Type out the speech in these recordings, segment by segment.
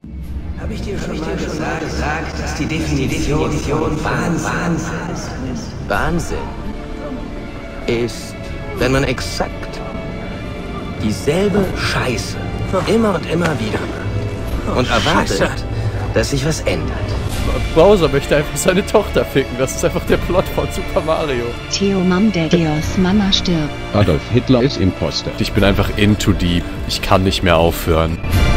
Habe ich dir schon mal gesagt, dass die Definition von Wahnsinn ist? Wahnsinn ist, wenn man exakt dieselbe Scheiße immer und immer wieder macht und erwartet, dass sich was ändert. Bowser möchte einfach seine Tochter ficken. Das ist einfach der Plot von Super Mario. Theo Mom Daddios Mama stirbt. Adolf Hitler ist Imposter. Ich bin einfach in too deep. Ich kann nicht mehr aufhören.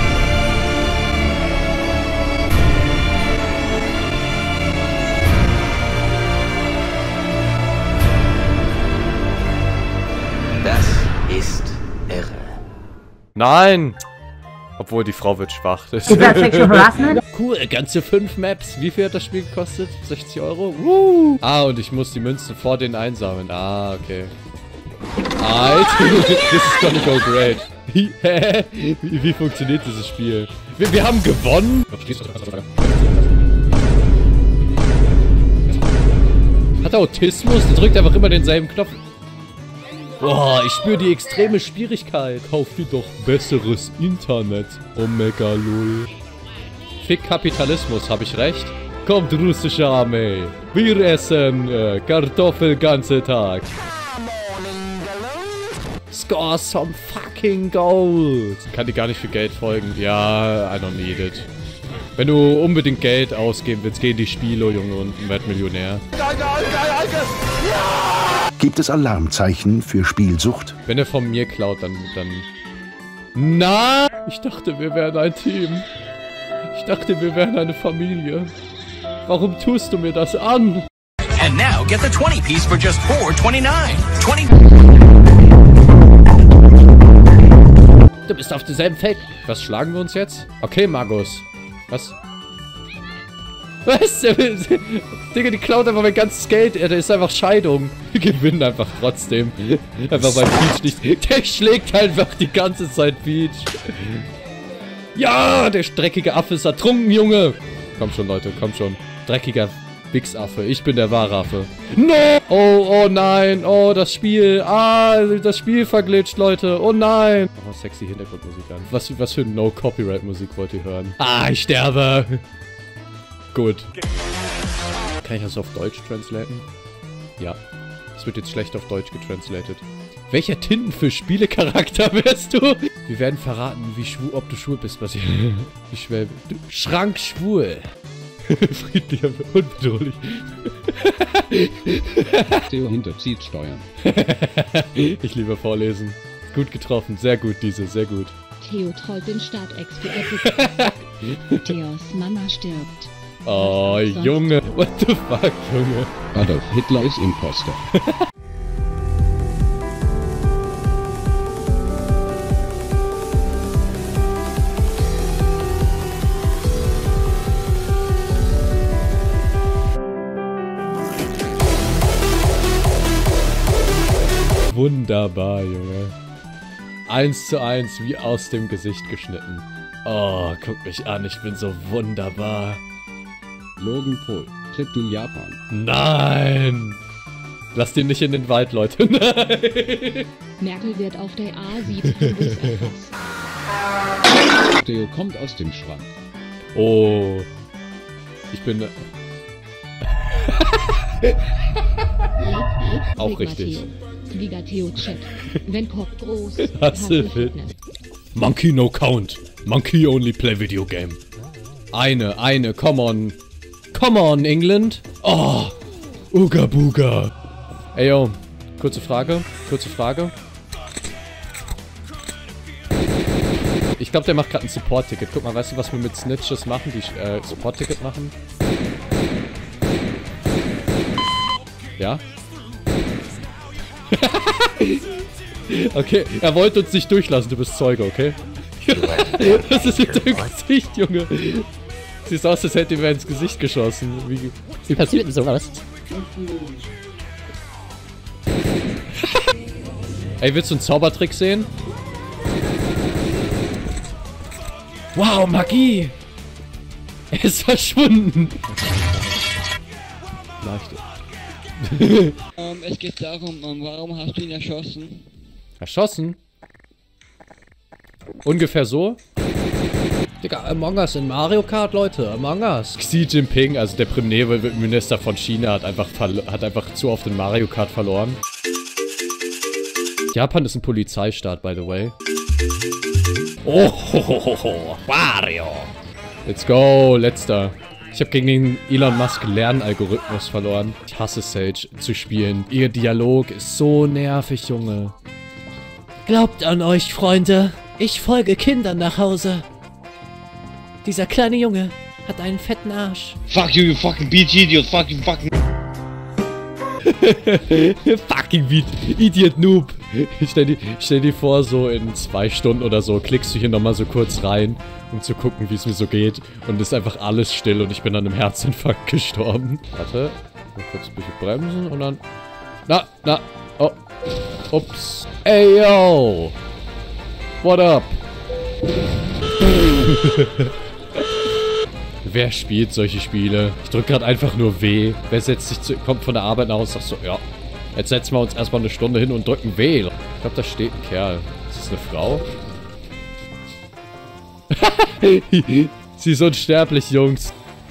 Das ist irre. Nein! Obwohl, die Frau wird schwach. Is that sexual harassment? Cool, ganze 5 Maps. Wie viel hat das Spiel gekostet? 60 Euro? Woo! Ah, und ich muss die Münzen vor denen einsammeln. Ah, okay. Alter, this is gonna go great. Wie funktioniert dieses Spiel? Wir haben gewonnen? Hat er Autismus? Der drückt einfach immer denselben Knopf. Boah, ich spüre die extreme Schwierigkeit. Kauf dir doch besseres Internet. Omega lol. Fick Kapitalismus, habe ich recht? Kommt russische Armee. Wir essen Kartoffel ganze Tag. Score some fucking gold. Kann dir gar nicht für Geld folgen. Ja, I don't need it. Wenn du unbedingt Geld ausgeben willst, geh in die Spiele, Junge, und werd Millionär. Gibt es Alarmzeichen für Spielsucht? Wenn er von mir klaut, dann... Na! Ich dachte, wir wären ein Team. Ich dachte, wir wären eine Familie. Warum tust du mir das an? And now get the 20-piece for just $4.29. 20. Du bist auf demselben Feld. Was schlagen wir uns jetzt? Okay, Magus. Was? Was? Digga, die klaut einfach mein ganzes Geld. Der ist einfach Scheidung. Wir gewinnen einfach trotzdem. Einfach weil Peach nicht... Der schlägt einfach die ganze Zeit Peach. Ja, der dreckige Affe ist ertrunken, Junge. Komm schon, Leute, komm schon. Dreckiger Wichsaffe. Ich bin der wahre Affe. No! Oh nein. Oh, das Spiel. Ah, das Spiel verglitscht, Leute. Oh nein. Oh, sexy Hintergrundmusik an. Was für No-Copyright-Musik wollt ihr hören? Ah, ich sterbe. Gut. Kann ich das auf Deutsch translaten? Ja. Es wird jetzt schlecht auf Deutsch getranslated. Welcher Tintenfisch-Spielecharakter wärst du? Wir werden verraten, ob du schwul bist, was ich... Schrankschwul. Friedlicher und unbedrohlich. Theo hinterzieht Steuern. Ich liebe vorlesen. Gut getroffen. Sehr gut, diese. Sehr gut. Theo trollt den Start-Ex für Epic. Theos Mama stirbt. Oh, Junge. What the fuck, Junge? Adolf Hitler ist Imposter. Wunderbar, Junge. 1:1, wie aus dem Gesicht geschnitten. Oh, guck mich an, ich bin so wunderbar. Logan Paul, Trip to Japan. Nein! Lass den nicht in den Wald, Leute. Nein! Merkel wird auf der A7 erfasst. Theo kommt aus dem Schrank. Oh. Ich bin... Auch richtig. Liga Theo Chat. Wenn Kopf groß. Hasselfeld. Monkey no count. Monkey only play video game. Eine, come on. Come on, England. Oh. Uga Buga. Ey, yo. Kurze Frage. Ich glaube, der macht gerade ein Support-Ticket. Guck mal, weißt du, was wir mit Snitches machen? Die Support-Ticket machen? Ja? Okay, er wollte uns nicht durchlassen, du bist Zeuge, okay? Was ist mit deinem Gesicht, Junge? Siehst aus, als hätte ihm ins Gesicht geschossen. Wie passiert denn sowas? Ey, willst du einen Zaubertrick sehen? Wow, Magie! Er ist verschwunden! Leicht. Es geht darum, warum hast du ihn erschossen? Erschossen? Ungefähr so? Digga, Among Us in Mario Kart, Leute. Among Us. Xi Jinping, also der Premierminister von China, hat einfach zu oft in Mario Kart verloren. Japan ist ein Polizeistaat, by the way. Oh, Mario. Let's go, letzter. Ich habe gegen den Elon Musk Lernalgorithmus verloren. Ich hasse Sage zu spielen. Ihr Dialog ist so nervig, Junge. Glaubt an euch, Freunde. Ich folge Kindern nach Hause. Dieser kleine Junge hat einen fetten Arsch. Fuck you, you fucking bitch, idiot, fucking. Fucking Idiot Noob. Stell dir vor, so in 2 Stunden oder so klickst du hier nochmal so kurz rein, um zu gucken, wie es mir so geht. Und ist einfach alles still und ich bin an einem Herzinfarkt gestorben. Warte, mal kurz ein bisschen bremsen und dann... Na, oh, ups. Ey, yo. What up? Wer spielt solche Spiele? Ich drücke gerade einfach nur W. Wer kommt von der Arbeit nach Hause und sagt so, ja, jetzt setzen wir uns erstmal eine Stunde hin und drücken W. Ich glaube, da steht ein Kerl. Ist das eine Frau? Sie ist unsterblich, Jungs.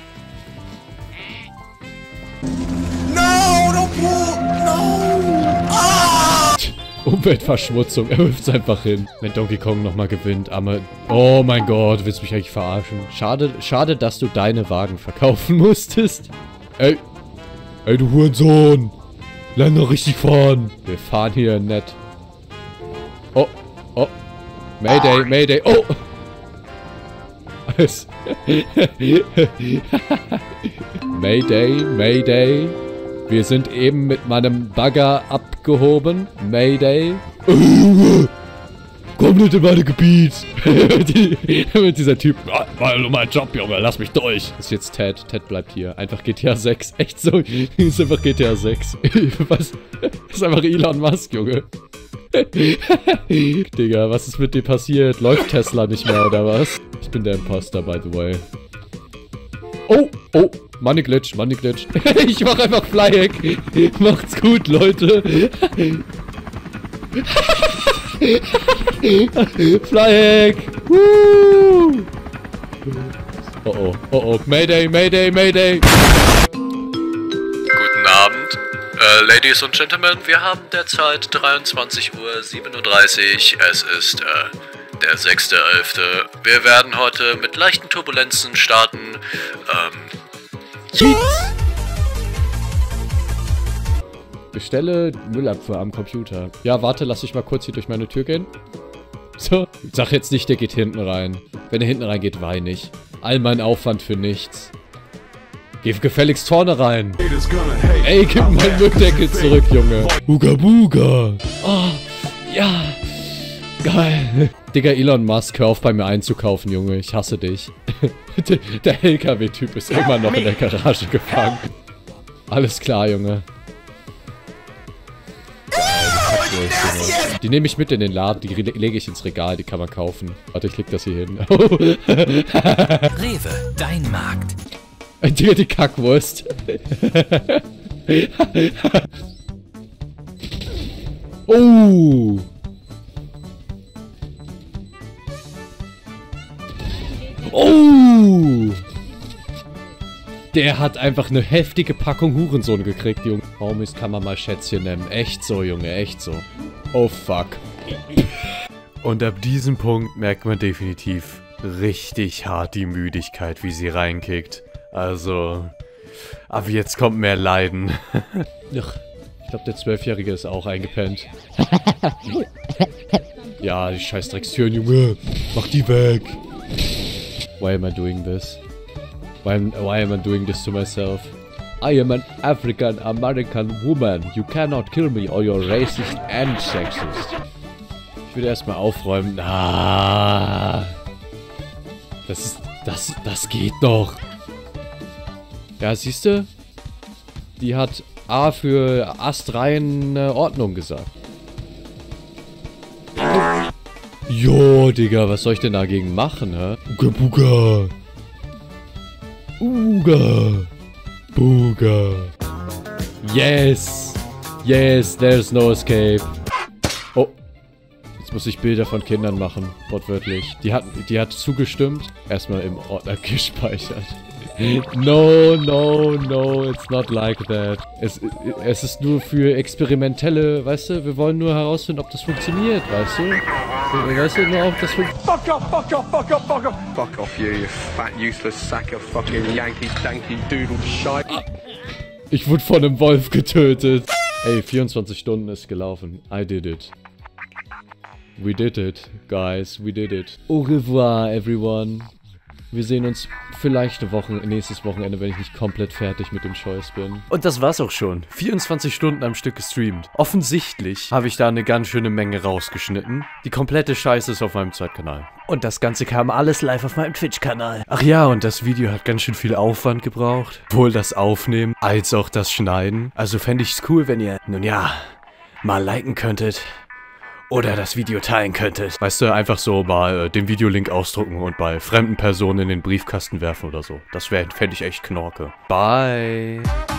Umweltverschmutzung, er wirft es einfach hin. Wenn Donkey Kong nochmal gewinnt, aber... Oh mein Gott, willst du mich eigentlich verarschen? Schade, dass du deine Wagen verkaufen musstest. Ey, du Hurensohn. Lern doch richtig fahren. Wir fahren hier nett. Oh. Mayday, oh. Mayday. Wir sind eben mit meinem Bagger abgehoben. Mayday. Komm nicht in mein Gebiet. Mit dieser Typ. War nur mein Job, Junge. Lass mich durch. Das ist jetzt Ted. Ted bleibt hier. Einfach GTA 6. Echt so. Ist einfach GTA 6. Was? Das ist einfach Elon Musk, Junge. Digga, was ist mit dir passiert? Läuft Tesla nicht mehr, oder was? Ich bin der Imposter, by the way. Oh. Money Glitch. Ich mach einfach Flyhack. Macht's gut, Leute. Flyhack. Woo. Oh. Mayday. Guten Abend. Ladies und Gentlemen, wir haben derzeit 23:37 Uhr. Es ist, der 6.11. Wir werden heute mit leichten Turbulenzen starten. Bestelle Müllabfuhr am Computer. Ja, warte, lass ich mal kurz hier durch meine Tür gehen. So. Sag jetzt nicht, der geht hinten rein. Wenn er hinten reingeht, weine ich. All mein Aufwand für nichts. Geh gefälligst vorne rein. Ey, gib meinen Müllendeckel zurück, Junge. Buga Buga. Oh, ja. Geil. Digga, Elon Musk, hör auf bei mir einzukaufen, Junge. Ich hasse dich. Der LKW-Typ ist immer noch in der Garage gefangen. Alles klar, Junge. Die nehme ich mit in den Laden, die lege ich ins Regal, die kann man kaufen. Warte, ich leg das hier hin. Rewe, dein Markt. Digga, die Kackwurst. Oh. Oh. Der hat einfach eine heftige Packung Hurensohn gekriegt, Junge. Homies kann man mal Schätzchen nennen. Echt so, Junge, echt so. Oh, fuck. Und ab diesem Punkt merkt man definitiv richtig hart die Müdigkeit, wie sie reinkickt. Also, ab jetzt kommt mehr Leiden. Ich glaube, der 12-Jährige ist auch eingepennt. Ja, die scheiß Dreckstüren, Junge. Mach die weg. Why am I doing this? Why am I doing this to myself? I am an African-American woman. You cannot kill me or you're racist and sexist. Ich würde erstmal aufräumen. Ah. Das geht doch. Ja, siehst du? Die hat A für astreine Ordnung gesagt. Jo, Digga, was soll ich denn dagegen machen, hä? Uga Buga. Uga. Buga. Yes. Yes, there's no escape. Oh. muss ich Bilder von Kindern machen, wortwörtlich. Die hat zugestimmt. Erstmal im Ordner gespeichert. No, it's not like that. Es ist nur für experimentelle, weißt du, wir wollen nur herausfinden, ob das funktioniert, weißt du? Weißt du nur, ob das funktioniert. Fuck off, fuck off, fuck off, fuck off. Fuck off you fat useless sack of fucking Yankee danky doodle shite. Ich wurde von einem Wolf getötet. Ey, 24 Stunden ist gelaufen. I did it. We did it, guys. We did it. Au revoir, everyone. Wir sehen uns vielleicht nächstes Wochenende, wenn ich nicht komplett fertig mit dem Scheiß bin. Und das war's auch schon. 24 Stunden am Stück gestreamt. Offensichtlich habe ich da eine ganz schöne Menge rausgeschnitten. Die komplette Scheiße ist auf meinem Zweitkanal. Und das Ganze kam alles live auf meinem Twitch-Kanal. Ach ja, und das Video hat ganz schön viel Aufwand gebraucht. Sowohl das Aufnehmen als auch das Schneiden. Also fände ich's cool, wenn ihr, nun ja, mal liken könntet. Oder das Video teilen könntet. Weißt du, einfach so mal den Videolink ausdrucken und bei fremden Personen in den Briefkasten werfen oder so. Das fände ich echt knorke. Bye.